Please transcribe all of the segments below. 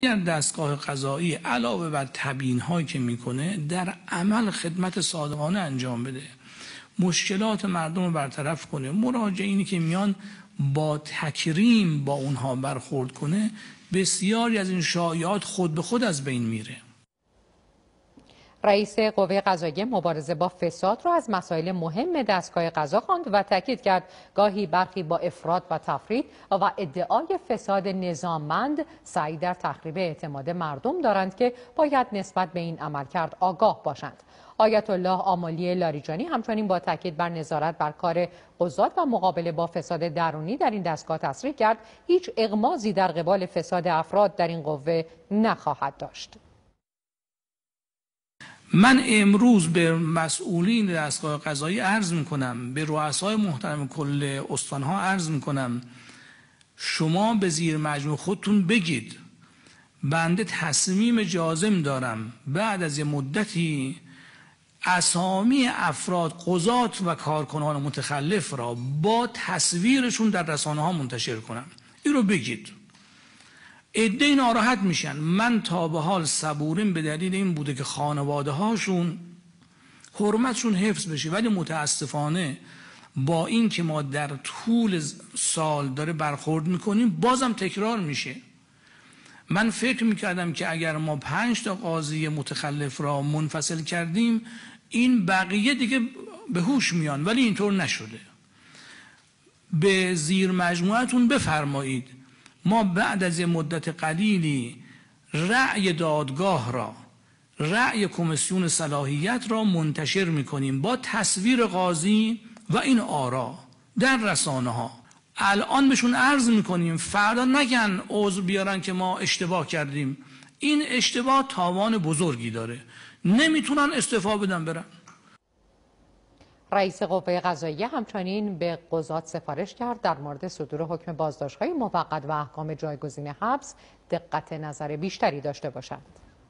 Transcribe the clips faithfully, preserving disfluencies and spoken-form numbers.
دستگاه قضایی علاوه بر تبیین هایی که میکنه در عمل خدمت صادقانه انجام بده، مشکلات مردم رو برطرف کنه، مراجعینی که میان با تکریم با اونها برخورد کنه، بسیاری از این شایعات خود به خود از بین میره. رئیس قوه قضاییه مبارزه با فساد را از مسائل مهم دستگاه قضا خواند و تاکید کرد گاهی برخی با افراط و تفرید و ادعای فساد نظاممند سعی در تخریب اعتماد مردم دارند که باید نسبت به این عملکرد آگاه باشند. آیت الله آمالی لاریجانی همچنین با تاکید بر نظارت بر کار قضات و مقابله با فساد درونی در این دستگاه تصریح کرد هیچ اغماضی در قبال فساد افراد در این قوه نخواهد داشت. من امروز به مسئولین دستگاه قضایی عرض میکنم، به رؤسای محترم کل استانها عرض میکنم، شما به زیر مجموع خودتون بگید بنده تصمیم جازم دارم بعد از یه مدتی اسامی افراد، قضات و کارکنان متخلف را با تصویرشون در رسانه ها منتشر کنم. این رو بگید. عده‌ای ناراحت میشن. من تا به حال صبوریم به دلیل این بوده که خانواده هاشون حرمتشون حفظ بشه، ولی متاسفانه با این که ما در طول سال داره برخورد میکنیم بازم تکرار میشه. من فکر میکردم که اگر ما پنج تا قاضی متخلف را منفصل کردیم این بقیه دیگه به هوش میان، ولی اینطور نشده. به زیر مجموعتون بفرمایید ما بعد از یه مدت قلیلی رأی دادگاه را، رأی کمیسیون صلاحیت را منتشر میکنیم با تصویر قاضی و این آرا در رسانه ها. الان بهشون عرض میکنیم فردا نگن عذر بیارن که ما اشتباه کردیم. این اشتباه تاوان بزرگی داره، نمیتونن استعفا بدن برن. رئیس قوه قضاییه همچنین به قضات سفارش کرد در مورد صدور حکم بازداشت‌های موقت و احکام جایگزین حبس دقت نظر بیشتری داشته باشند.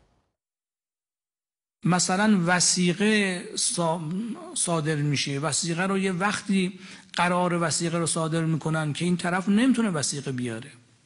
مثلا وثیقه صادر میشه، وثیقه رو یه وقتی قرار وثیقه رو صادر میکنن که این طرف نمیتونه وثیقه بیاره،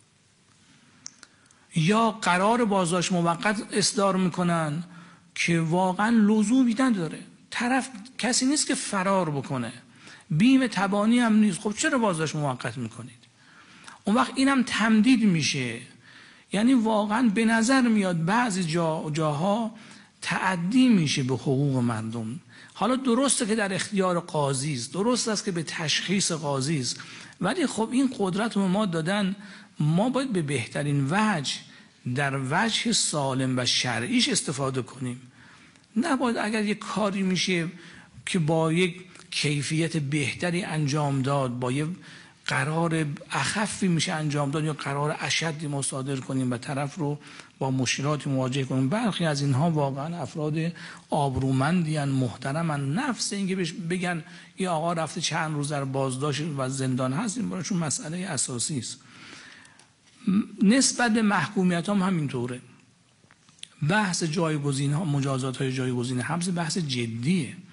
یا قرار بازداشت موقت اصدار میکنن که واقعا لزومی نداره، طرف کسی نیست که فرار بکنه، بیم تبانی هم نیست، خب چرا بازداشت موقت میکنید؟ اون وقت اینم تمدید میشه. یعنی واقعا به نظر میاد بعضی جا جاها تعدی میشه به حقوق مردم. حالا درسته که در اختیار قاضی است، درست است که به تشخیص قاضی است، ولی خب این قدرت رو ما دادن، ما باید به بهترین وجه در وجه سالم و شرعیش استفاده کنیم. نباید اگر یک کاری میشه که با یک کیفیت بهتری انجام داد، با یک قرار اخفی میشه انجام داد یا قرار اشدی ما صادر کنیم و طرف رو با مشکلاتی مواجه کنیم. برخی از اینها واقعا افراد آبرومندی ان، محترمن، نفس اینکه بگن این آقا رفته چند روز در بازداشت و زندان هست این براشون مسئله اساسی است. نسبت به محکومیت هم همینطوره. بحث جایگزین ها، مجازات های جایگزین حبس بحث جدیه.